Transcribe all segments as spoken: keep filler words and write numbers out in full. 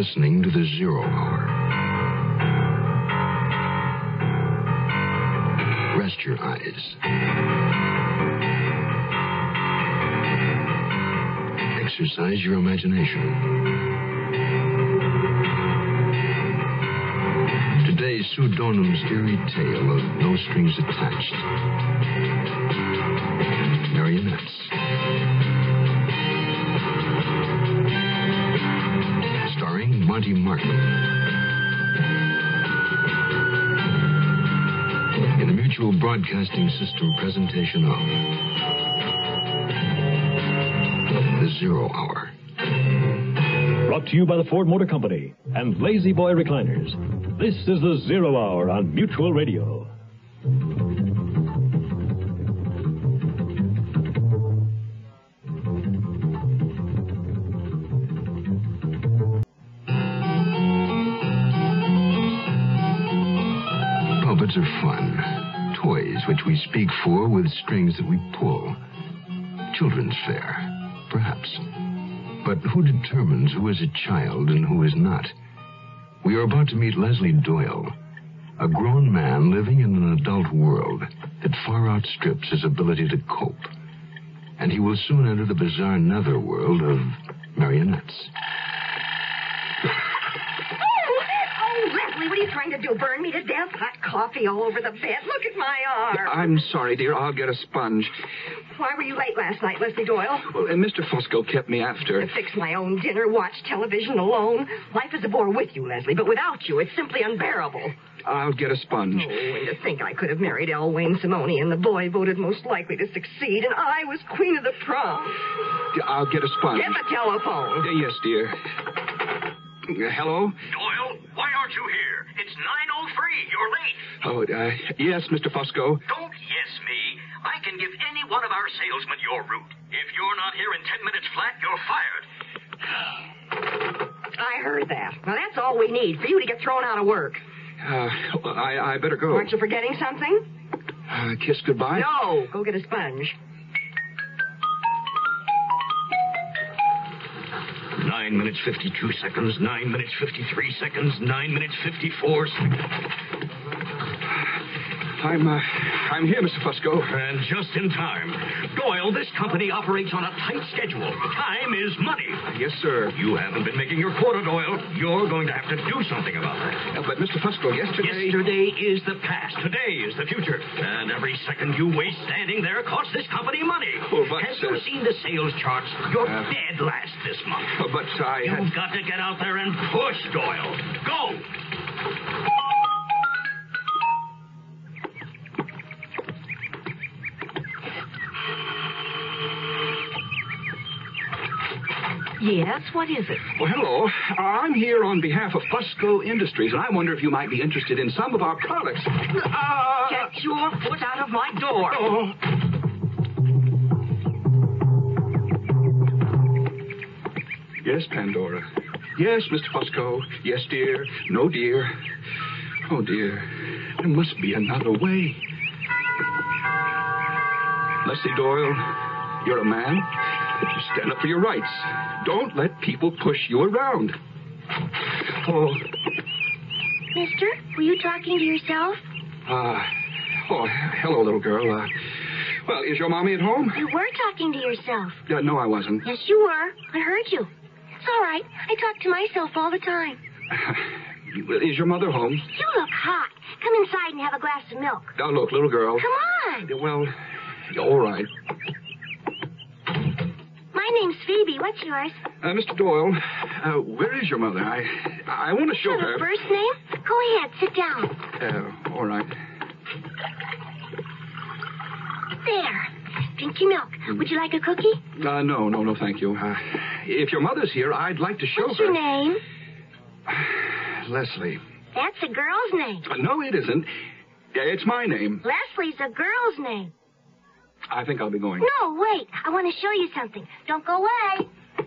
listening to the Zero Hour. Rest your eyes. Exercise your imagination. Today's pseudonym's eerie tale of No Strings Attached. Marionettes. Starring Monte Markham. In the Mutual Broadcasting System presentation of The Zero Hour. Brought to you by the Ford Motor Company and Lazy Boy Recliners. This is The Zero Hour on Mutual Radio. Puppets are fun. Toys which we speak for with strings that we pull. Children's fare, perhaps. But who determines who is a child and who is not? We are about to meet Leslie Doyle, a grown man living in an adult world that far outstrips his ability to cope. And he will soon enter the bizarre netherworld of marionettes. Leslie, what are you trying to do? Burn me to death? Hot coffee all over the bed. Look at my arm. I'm sorry, dear. I'll get a sponge. Why were you late last night, Leslie Doyle? Well, and Mister Fusco kept me after. To fix my own dinner, watch television alone. Life is a bore with you, Leslie, but without you, it's simply unbearable. I'll get a sponge. Oh, and to think I could have married L. Wayne Simone, and the boy voted most likely to succeed, and I was queen of the prom. I'll get a sponge. Get the telephone. Uh, yes, dear. Uh, hello? Doyle, why aren't you here? It's nine oh three. You're late. Oh, uh, yes, Mister Fusco. Don't yes me. I can give any one of our salesmen your route. If you're not here in ten minutes flat, you're fired. I heard that. Now, that's all we need for you to get thrown out of work. Uh, well, I, I better go. Aren't you forgetting something? Uh, kiss goodbye? No. Go get a sponge. Nine minutes, fifty-two seconds. Nine minutes, fifty-three seconds. Nine minutes, fifty-four seconds. I'm, uh, I'm here, Mister Fusco. And just in time. Doyle, this company operates on a tight schedule. Time is money. Yes, sir. You haven't been making your quota, Doyle. You're going to have to do something about that. Uh, but, Mister Fusco, yesterday... Yesterday is the past. Today is the future. And every second you waste standing there costs this company money. Oh, but, Have uh, you seen the sales charts? You're uh, dead last this month. Uh, but I had... You've got to get out there and push, Doyle. Go! Yes, what is it? Well, hello. I'm here on behalf of Fusco Industries, and I wonder if you might be interested in some of our products. Uh, Get your foot out of my door. Oh. Yes, Pandora. Yes, Mister Fusco. Yes, dear. No, dear. Oh, dear. There must be another way. Leslie Doyle, you're a man. You stand up for your rights. Don't let people push you around. Oh. Mister, were you talking to yourself? Uh, oh, hello, little girl. Uh, well, is your mommy at home? You were talking to yourself. Uh, no, I wasn't. Yes, you were. I heard you. It's all right. I talk to myself all the time. Uh, is your mother home? You look hot. Come inside and have a glass of milk. Now, look, little girl. Come on. Uh, well, all right. My name's Phoebe. What's yours? Uh, Mister Doyle, uh, where is your mother? I I want to show Have her. a first name? Go ahead. Sit down. Uh, all right. There. Drink your milk. Would you like a cookie? Uh, no, no, no, thank you. Uh, if your mother's here, I'd like to show What's her. your name? Leslie. That's a girl's name. Uh, no, it isn't. Yeah, it's my name. Leslie's a girl's name. I think I'll be going. No, wait. I want to show you something. Don't go away.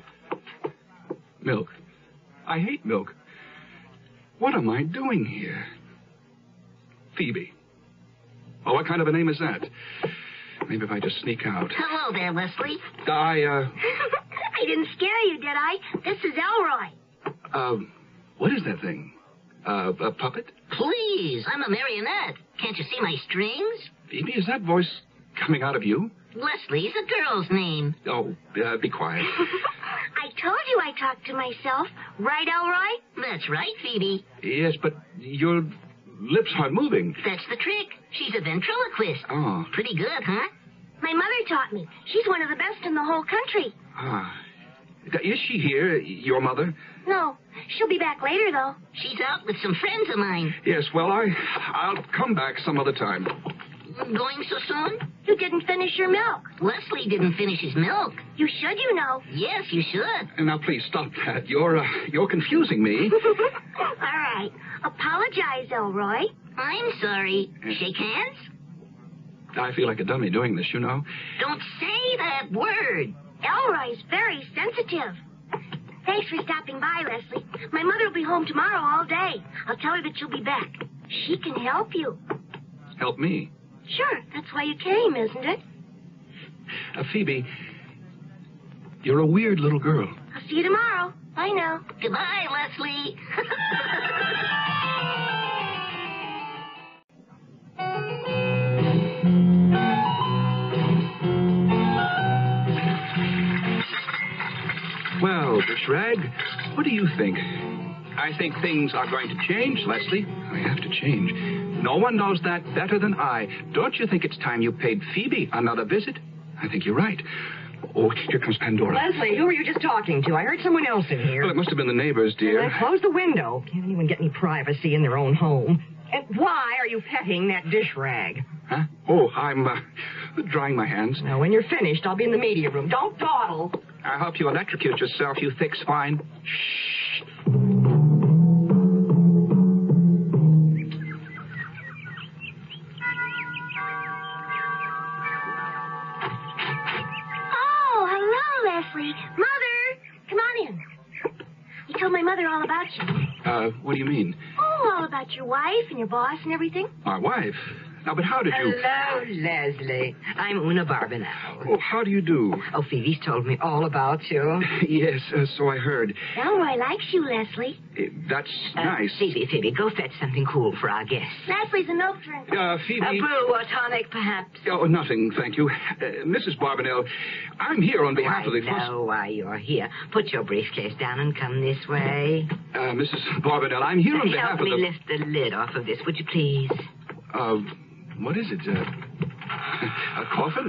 Milk. I hate milk. What am I doing here? Phoebe. Oh, what kind of a name is that? Maybe if I just sneak out. Hello there, Leslie. I, uh... I didn't scare you, did I? This is Elroy. Uh, What is that thing? Uh, a puppet? Please, I'm a marionette. Can't you see my strings? Phoebe, is that voice coming out of you? Leslie's a girl's name. Oh, uh, be quiet. I told you I talked to myself. Right, Elroy? That's right, Phoebe. Yes, but your lips aren't moving. That's the trick. She's a ventriloquist. Oh. Pretty good, huh? My mother taught me. She's one of the best in the whole country. Ah. Is she here, your mother? No, she'll be back later, though. She's out with some friends of mine. Yes, well, I, I'll come back some other time. Going so soon? You didn't finish your milk. Leslie didn't finish his milk. You should, you know. Yes, you should. And now, please, stop that. You're, uh, you're confusing me. All right. Apologize, Elroy. I'm sorry. Shake hands? I feel like a dummy doing this, you know. Don't say that word. Elroy's very sensitive. Thanks for stopping by, Leslie. My mother will be home tomorrow all day. I'll tell her that you'll be back. She can help you. Help me? Sure, that's why you came, isn't it? Uh, Phoebe, you're a weird little girl. I'll see you tomorrow. Bye now. Goodbye, Leslie. Well, Shrag, what do you think? I think things are going to change, Leslie. I have to change. No one knows that better than I. Don't you think it's time you paid Phoebe another visit? I think you're right. Oh, here comes Pandora. Leslie, who were you just talking to? I heard someone else in here. Well, it must have been the neighbors, dear. Well, close the window. Can't anyone get any privacy in their own home? And why are you petting that dish rag? Huh? Oh, I'm uh, drying my hands. Now, when you're finished, I'll be in the media room. Don't dawdle. I hope you electrocute yourself, you thick swine. Shh. Oh, hello, Leslie. Mother, come on in. You told my mother all about you. Uh, what do you mean? Oh, all about your wife and your boss and everything. My wife? Now, but how did you... Hello, Leslie. I'm Una Barbanel. Oh, how do you do? Oh, Phoebe's told me all about you. Yes, uh, so I heard. Elroy likes you, Leslie. Uh, that's Uh, nice. Phoebe, Phoebe, go fetch something cool for our guests. Leslie's a milk drinker. Uh, Phoebe... A brew or tonic, perhaps? Oh, nothing, thank you. Uh, Missus Barbanel, I'm here on behalf I of the... Fos- know why you're here. Put your briefcase down and come this way. Uh, Missus Barbanel, I'm here on behalf Help of me the... lift the lid off of this, would you please? Uh, what is it? Uh, a coffin?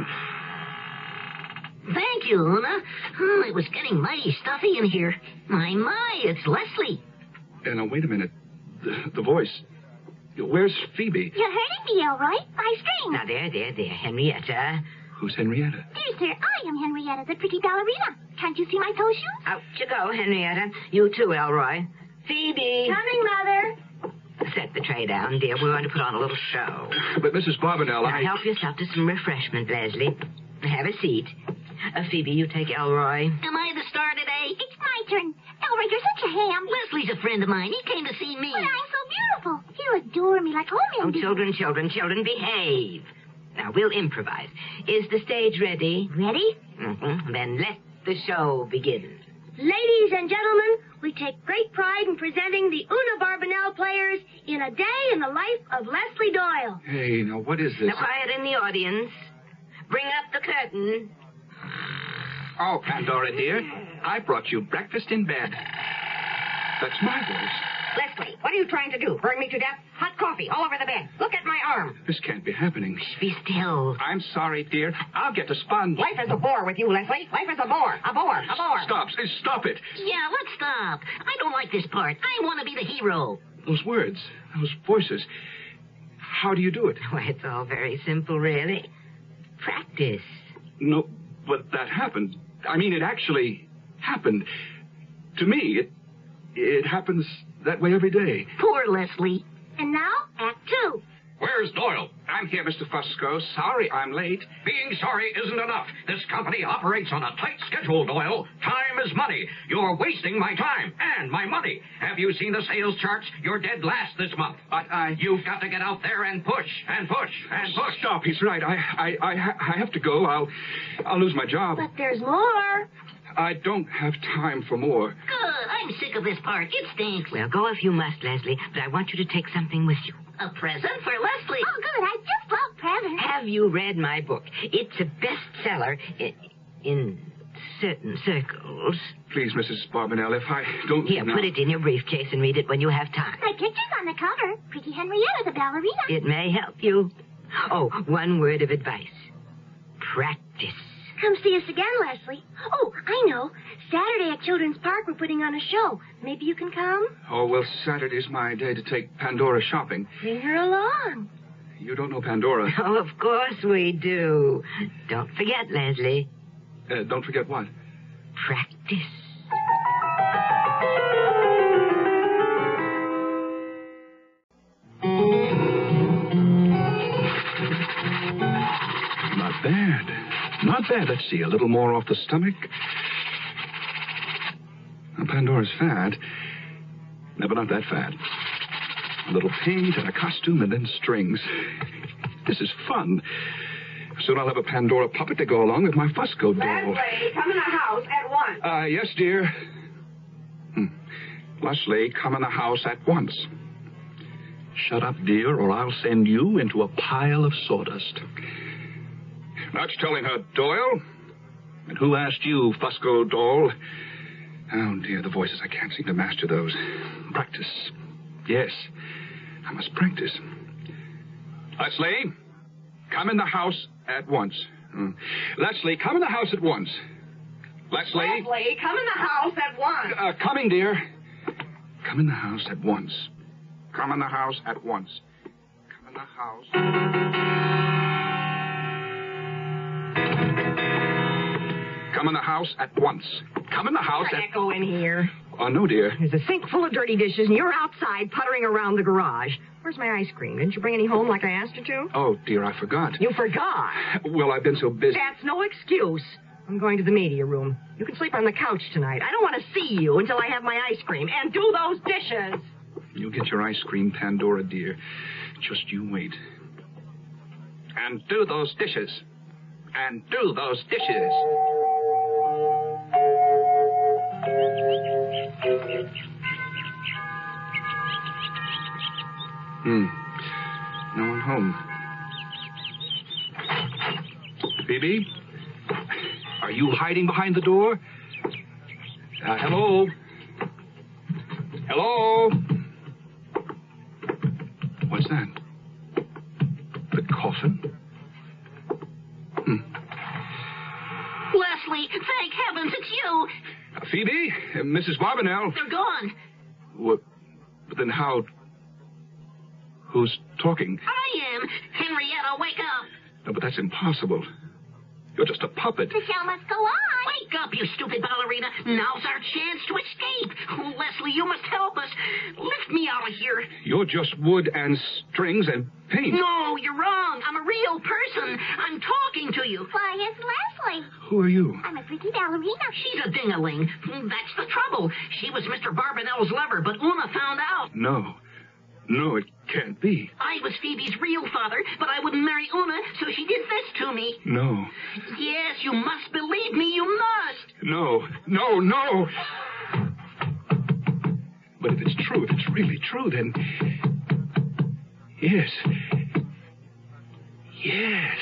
Thank you, Una. Hmm, it was getting mighty stuffy in here. My, my, it's Leslie. Uh, now, wait a minute. The, the voice. Where's Phoebe? You're hurting me, Elroy. My strings. Now, there, there, there, Henrietta. Who's Henrietta? Dear sir, I am Henrietta, the pretty ballerina. Can't you see my toe shoes? Out you go, Henrietta. You too, Elroy. Phoebe. Coming, Mother. Set the tray down, dear. We're going to put on a little show. But Missus Barbanel, Now, I... help yourself to some refreshment, Leslie. Have a seat. Uh, Phoebe, you take Elroy. Am I the star today? It's my turn. Elroy, you're such a ham. Leslie's a friend of mine. He came to see me. But I'm so beautiful. You adore me like all Oh, men do. children, children, children, behave. Now, we'll improvise. Is the stage ready? Ready? Mm-hmm. Then let the show begin. Ladies and gentlemen, we take great pride in presenting the Una Barbanel players in A Day in the Life of Leslie Doyle. Hey, now, what is this? Now, quiet in the audience. Bring up the curtain. Oh, Pandora, dear, I brought you breakfast in bed. That's my voice. Leslie, what are you trying to do? Burn me to death? Hot coffee all over the bed. Look at my arm. This can't be happening. Be still. I'm sorry, dear. I'll get a sponge. Life is a bore with you, Leslie. Life is a bore. A bore. A bore. Stop. Stop it. Yeah, let's stop. I don't like this part. I want to be the hero. Those words, those voices. How do you do it? Why, it's all very simple, really. Practice. No, but that happened. I mean, it actually happened. To me, it it happens that way every day. Poor Leslie. And now, Act Two. Where's Doyle? I'm here, Mister Fusco. Sorry I'm late. Being sorry isn't enough. This company operates on a tight schedule, Doyle. Time is money. You're wasting my time and my money. Have you seen the sales charts? You're dead last this month. I, I... You've got to get out there and push and push and push. Stop. He's right. I, I, I, ha- I have to go. I'll, I'll lose my job. But there's more. I don't have time for more. Good. I'm sick of this park. It stinks. Well, go if you must, Leslie, but I want you to take something with you. A present for Leslie. Oh, good. I just love presents. Have you read my book? It's a bestseller in, in certain circles. Please, Missus Barbanel, if I don't... Here, now... put it in your briefcase and read it when you have time. My picture's on the cover. Pretty Henrietta, the ballerina. It may help you. Oh, one word of advice. Practice. Come see us again, Leslie. Oh, I know. Saturday at Children's Park, we're putting on a show. Maybe you can come? Oh, well, Saturday's my day to take Pandora shopping. Bring her along. You don't know Pandora. Oh, of course we do. Don't forget, Leslie. Uh, don't forget what? Practice. Not bad. Not bad. Let's see. A little more off the stomach. Well, Pandora's fat. No, but not that fat. A little paint and a costume and then strings. This is fun. Soon I'll have a Pandora puppet to go along with my Fusco doll. Leslie, come in the house at once. Uh, yes, dear. Hmm. Leslie, come in the house at once. Shut up, dear, or I'll send you into a pile of sawdust. That's telling her, Doyle. And who asked you, Fusco doll? Oh, dear, the voices. I can't seem to master those. Practice. Yes, I must practice. Leslie, come in the house at once. Hmm. Leslie, come in the house at once. Leslie. Leslie, come in the house at once. Uh, coming, dear. Come in the house at once. Come in the house at once. Come in the house. Come in the house at once. Come in the house I at... can't go in here. Oh, no, dear. There's a sink full of dirty dishes, and you're outside puttering around the garage. Where's my ice cream? Didn't you bring any home like I asked you to? Oh, dear, I forgot. You forgot. Well, I've been so busy. That's no excuse. I'm going to the media room. You can sleep on the couch tonight. I don't want to see you until I have my ice cream. And do those dishes. You'll get your ice cream, Pandora, dear. Just you wait. And do those dishes. And do those dishes. Hmm. No one home. Phoebe? Are you hiding behind the door? Uh, hello? Hello? What's that? The coffin? Hmm. Leslie, thank heavens it's you. Uh, Phoebe? Uh, Missus Barbanel? They're gone. What? But then how... Who's talking? I am. Henrietta, wake up. No, but that's impossible. You're just a puppet. The show must go on. Wake up, you stupid ballerina. Now's our chance to escape. Oh, Leslie, you must help us. Lift me out of here. You're just wood and strings and paint. No, you're wrong. I'm a real person. I'm talking to you. Why, it's Leslie. Who are you? I'm a pretty ballerina. She's a ding-a-ling. That's the trouble. She was Mister Barbanel's lover, but Una found out. No. No, it can't be. I was Phoebe's real father, but I wouldn't marry Una, so she did this to me. No. Yes, you must believe me. You must. No. No, no. But if it's true, if it's really true, then... Yes. Yes.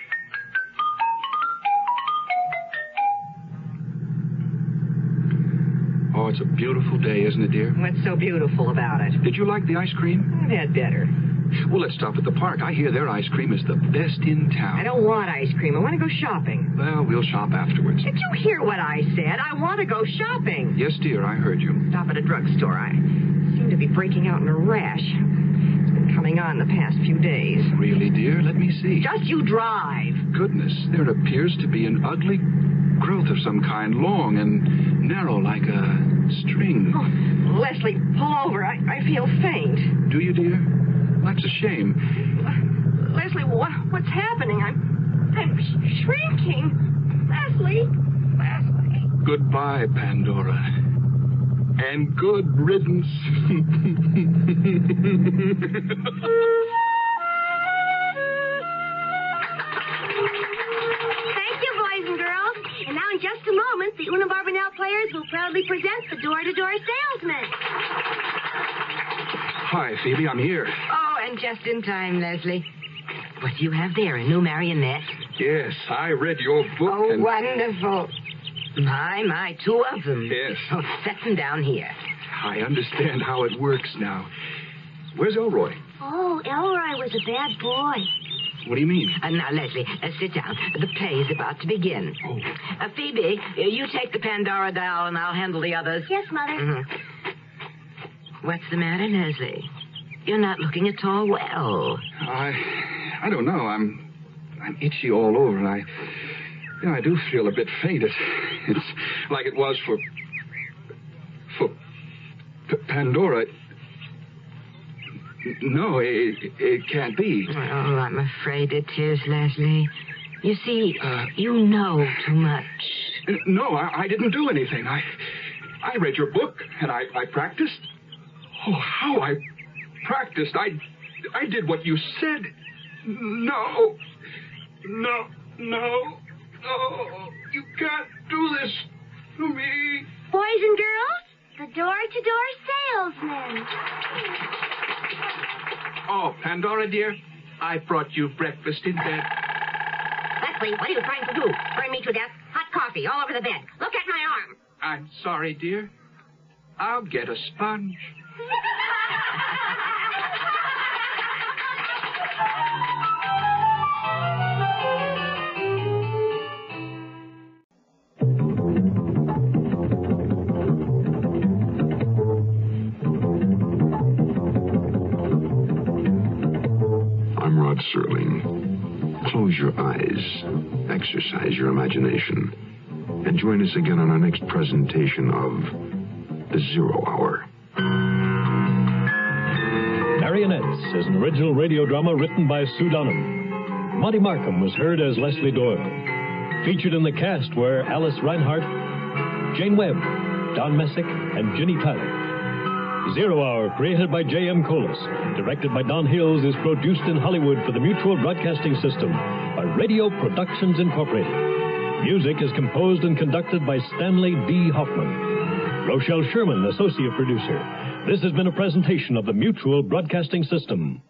Oh, it's a beautiful day, isn't it, dear? What's so beautiful about it? Did you like the ice cream? I've had better. Well, let's stop at the park. I hear their ice cream is the best in town. I don't want ice cream. I want to go shopping. Well, we'll shop afterwards. Did you hear what I said? I want to go shopping. Yes, dear, I heard you. Stop at a drugstore. I seem to be breaking out in a rash. It's been coming on the past few days. Really, dear? Let me see. Just you drive. Goodness, there appears to be an ugly growth of some kind, long and narrow like a string. Oh, Leslie, pull over. I, I feel faint. Do you, dear? That's a shame. Uh, Leslie, what, what's happening? I'm, I'm sh- shrinking. Leslie, Leslie. Goodbye, Pandora. And good riddance. Thank you, boys and girls. And now in just a moment, the Una Barbanel players will proudly present the door-to-door salesman. Hi, Phoebe. I'm here. Oh, and just in time, Leslie. What do you have there, a new marionette? Yes, I read your book. Oh, and... wonderful. My, my, two of them. Yes. Oh, set them down here. I understand how it works now. Where's Elroy? Oh, Elroy was a bad boy. What do you mean? Uh, now, Leslie, uh, sit down. The play is about to begin. Oh. Uh, Phoebe, uh, you take the Pandora doll, and I'll handle the others. Yes, Mother. Mm-hmm. What's the matter, Leslie? You're not looking at all well. I... I don't know. I'm... I'm itchy all over, and I... You know, I do feel a bit faint. It's, it's like it was for... For... P- Pandora. No, it, it can't be. Oh, I'm afraid it is, Leslie. You see, Uh, you know too much. No, I, I didn't do anything. I... I read your book, and I, I practiced. Oh, how I practiced. I... I did what you said. No. No. No. No. You can't do this to me. Boys and girls, the door-to-door salesman. Oh, Pandora, dear, I brought you breakfast in bed. Leslie, what are you trying to do? Burn me to death? Hot coffee all over the bed. Look at my arm. I'm sorry, dear. I'll get a sponge. I'm Rod Serling. Close your eyes, exercise your imagination, and join us again on our next presentation of The Zero Hour. Marionettes is an original radio drama written by Sue Donham. Monte Markham was heard as Leslie Doyle. Featured in the cast were Alice Reinhardt, Jane Webb, Don Messick, and Ginny Tyler. Zero Hour, created by J M Colas, directed by Don Hills, is produced in Hollywood for the Mutual Broadcasting System by Radio Productions Incorporated. Music is composed and conducted by Stanley D. Hoffman. Rochelle Sherman, associate producer. This has been a presentation of the Mutual Broadcasting System.